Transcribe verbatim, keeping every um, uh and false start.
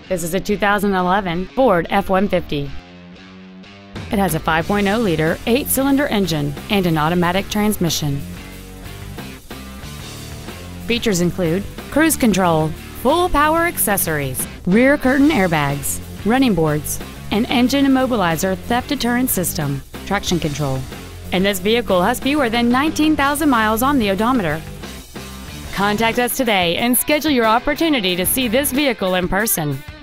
This is a two thousand eleven Ford F one fifty. It has a five point oh liter eight-cylinder engine and an automatic transmission. Features include cruise control, full power accessories, rear curtain airbags, running boards, an engine immobilizer theft deterrent system, traction control, and this vehicle has fewer than nineteen thousand miles on the odometer. Contact us today and schedule your opportunity to see this vehicle in person.